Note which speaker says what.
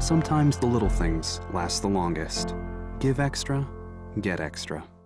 Speaker 1: Sometimes the little things last the longest. Give extra, get extra.